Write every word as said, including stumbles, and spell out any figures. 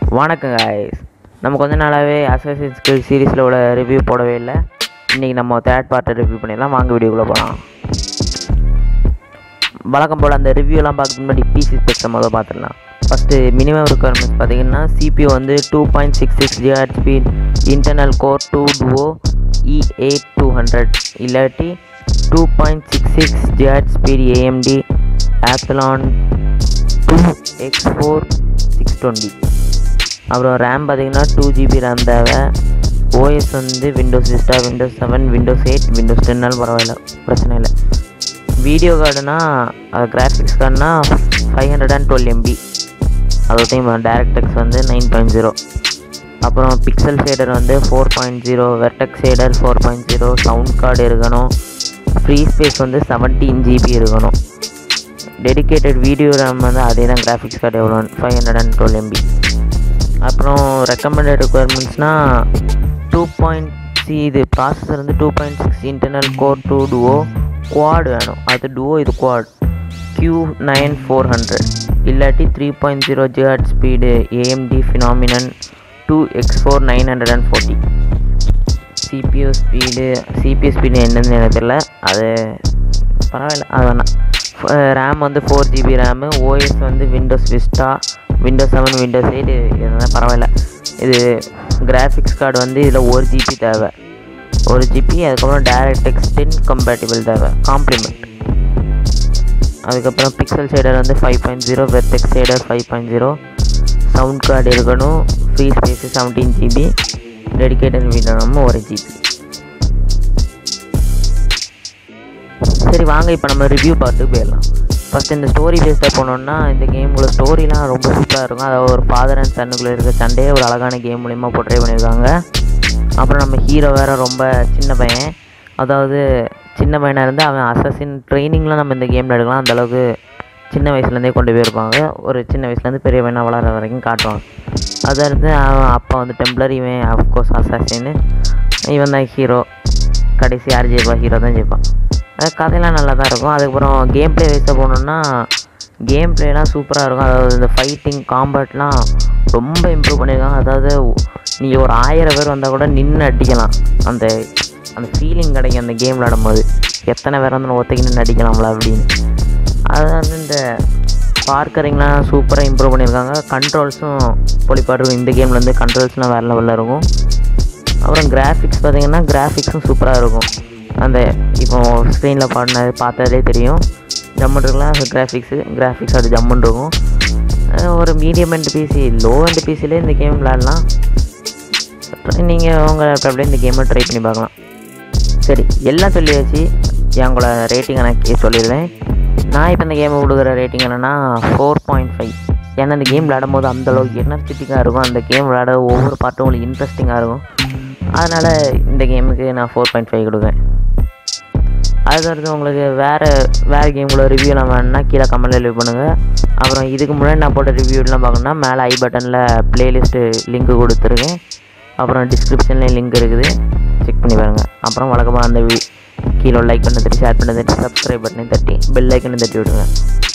வணக்கம் गाइस, நம்ம கொஞ்ச நாளாவே அசாசின்ஸ் கிரீட் சீரிஸ்ல உள்ள ரிவ்யூ போடவே இல்லை. இன்றைக்கி நம்ம தேர்ட் பார்ட்டை ரிவ்யூ பண்ணிடலாம். வாங்க வீடியோக்குள்ளே போகலாம். வழக்கம் போல் அந்த ரிவ்யூலாம் பார்க்க முன்னாடி பிசி ஸ்பெக்ஸை முதல் பார்த்துடலாம். ஃபஸ்ட்டு மினிமம் ரெக்குவயர்மெண்ட்ஸ் பார்த்திங்கன்னா சிபியூ வந்து two point six six GH speed, internal core two duo E eight two hundred இல்லாட்டி two point six six GH speed AMD Athlon two X four six twenty. அப்புறம் RAM பார்த்திங்கன்னா two GB RAM தேவை. OS வந்து Windows Vista, Windows seven, Windows eight, Windows டென்னாலும் பரவாயில்ல, பிரச்சனை இல்லை. Video கார்டுனா அது கிராஃபிக்ஸ் கார்டுனா five hundred and twelve MB, அதோடையும் டேரக்டெக்ஸ் வந்து நைன் பாயிண்ட் ஜீரோ. அப்புறம் பிக்சல் ஷேடர் வந்து four point zero, vertex shader four point zero, sound card இருக்கணும். ஃப்ரீ ஸ்பேஸ் வந்து செவன்டீன் ஜிபி இருக்கணும். டெடிக்கேட்டட் வீடியோ ரேம் வந்து அதே தான் கிராஃபிக்ஸ் கார்டு எவ்வளோ five hundred and twelve MB. அப்புறம் ரெக்கமெண்டட் ரெக்குவயர்மெண்ட்ஸ்னால் டூ பாயிண்ட் சி இது ப்ராசஸர் வந்து two point six internal core two duo quad வேணும். அது டுவோ, இது quad Q nine four hundred இல்லாட்டி three point zero GH speed AMD phenomenon two X four nine hundred and forty. CPU speed CPU speed என்னன்னு எனக்கு தெரியல, அது பரவாயில்ல, அது வேணாம். ரேம் வந்து ஃபோர் ஜிபி ரேமு. ஓஎஸ் வந்து Windows Vista, Windows seven, Windows eight இதெல்லாம் பரவாயில்ல. இது கிராஃபிக்ஸ் கார்டு வந்து இதில் ஒரு ஜிபி தேவை, ஒரு ஜிபி. அதுக்கப்புறம் டேரக்டெக்ஸ் டென் கம்பேட்டிபிள் தேவை, காம்ப்ளிமெண்ட். அதுக்கப்புறம் பிக்சல் ஷேடர் வந்து five point zero, vertex shader five point zero, sound card இருக்கணும். Free space seventeen GB, dedicated video நம்ம ஒரு ஜிபி. சரி வாங்க இப்போ நம்ம ரிவ்யூ பார்த்துட்டு போயிடலாம். ஃபஸ்ட்டு இந்த ஸ்டோரி பேஸ்டாக போனோன்னா இந்த கேமுக்குள்ள ஸ்டோரிலாம் ரொம்ப சூப்பராக இருக்கும். அதாவது ஒரு ஃபாதர் அண்ட் சன்னுக்குள்ளே இருக்க சண்டையே ஒரு அழகான கேம் மூலிமா போர்ட்ரே பண்ணியிருக்காங்க. அப்புறம் நம்ம ஹீரோ வேறு ரொம்ப சின்ன பையன், அதாவது சின்ன பையனாக இருந்து அவன் அசசின் ட்ரைனிங்லாம் நம்ம இந்த கேமில் எடுக்கலாம். அந்தளவுக்கு சின்ன வயசுலேருந்தே கொண்டு போயிருப்பாங்க. ஒரு சின்ன வயசுலேருந்து பெரிய பையனாக வளர வரைக்கும் காட்டுவாங்க. அதை இருந்து அவன் அப்பா வந்து டெம்ப்ளர், இவன் அஃப்கோர்ஸ் அசாசின்னு, இவன் தான் ஹீரோ. கடைசி யார் ஜெயிப்பா? ஹீரோ தான் ஜெயிப்பான். அது கதையெல்லாம் நல்லா தான் இருக்கும். அதுக்கப்புறம் கேம் ப்ளே வைஸாக போனோன்னா கேம் ப்ளேலாம் சூப்பராக இருக்கும். அதாவது இந்த ஃபைட்டிங் காம்பேட்லாம் ரொம்ப இம்ப்ரூவ் பண்ணியிருக்காங்க. அதாவது நீங்கள் ஒரு ஆயிரம் பேர் வந்தால் கூட நின்று அடிக்கலாம். அந்த அந்த ஃபீலிங் கிடைக்கும் அந்த கேம் விளாடும்போது. எத்தனை பேர் வந்து ஒத்தைக்கு நின்று அடிக்கலாம்ல அப்படின்னு. அது வந்து இந்த பார்க்கரிங்லாம் சூப்பராக இம்ப்ரூவ் பண்ணியிருக்காங்க. கண்ட்ரோல்ஸும் பொலிப்பாடு இருக்கும். இந்த கேமில் வந்து கண்ட்ரோல்ஸ்லாம் வேறு லெவலில் இருக்கும். அப்புறம் கிராஃபிக்ஸ் பார்த்திங்கன்னா கிராஃபிக்ஸும் சூப்பராக இருக்கும். அந்த இப்போ ஸ்க்ரீனில் பாடினது பார்த்ததே தெரியும், ஜம்முன் இருக்கலாம். அது கிராஃபிக்ஸு கிராஃபிக்ஸ் அது ஜம்முன் இருக்கும். ஒரு medium end PC, low end பிசிலே இந்த கேம் விளாடலாம். நீங்கள் உங்கள் லேப்டாப்லேயே இந்த கேமை ட்ரை பண்ணி பார்க்கலாம். சரி, எல்லாம் சொல்லியாச்சு. எங்களோட ரேட்டிங்கை நான் சொல்லிடுவேன். நான் இப்போ இந்த கேமை கொடுக்குற ரேட்டிங் என்னென்னா ஃபோர் பாயிண்ட் ஃபைவ். ஏன்னா இந்த கேம் விளாடும் போது அந்தளவுக்கு எனர்ஜெட்டிக்காக இருக்கும். அந்த கேம் விளாட ஒவ்வொரு பாட்டும் உங்களுக்கு இன்ட்ரெஸ்டிங்காக இருக்கும். அதனால் இந்த கேமுக்கு நான் ஃபோர் பாயிண்ட் ஃபைவ் கொடுக்குறேன். அதுக்கடுத்து உங்களுக்கு வேறு வேறு கேம்குள்ள ரிவ்யூலாம் வேணும்னா கீழே கமெண்ட்டில் ரிவ்யூ பண்ணுங்கள். அப்புறம் இதுக்கு முன்னாடி நான் போட்ட ரிவ்யூலாம் பார்க்கணுன்னா மேலே ஐ பட்டனில் ப்ளேலிஸ்ட்டு லிங்க்கு கொடுத்துருக்கேன். அப்புறம் டிஸ்கிரிப்ஷன்லேயும் லிங்க் இருக்குது, செக் பண்ணி பாருங்கள். அப்புறம் வழக்கமாக அந்த கீழே லைக் பண்ண தட்டி, ஷேர் பண்ண தட்டி, சப்ஸ்கிரைப் பண்ணி தட்டி, பெல் ஐக்கனை தட்டி விடுங்க.